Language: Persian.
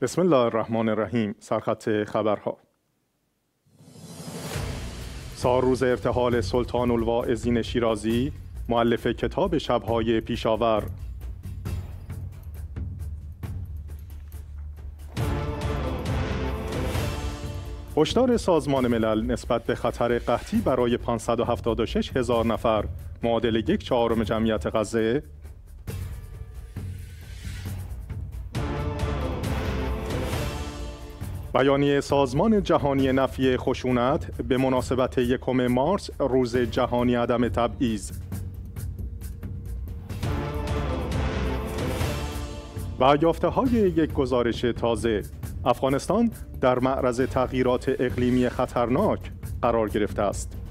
بسم الله الرحمن الرحیم. سرخط خبرها. سال روز ارتحال سلطان الواعظین شیرازی، مؤلف کتاب شب‌های پیشاور. هشدار سازمان ملل نسبت به خطر قحطی برای 576 هزار نفر، معادل 1/4 جمعیت غزه. بیانیه سازمان جهانی نفی خشونت به مناسبت 1 مارس، روز جهانی عدم تبعیض. و یافته‌های یک گزارش تازه: افغانستان در معرض تغییرات اقلیمی خطرناک قرار گرفته است.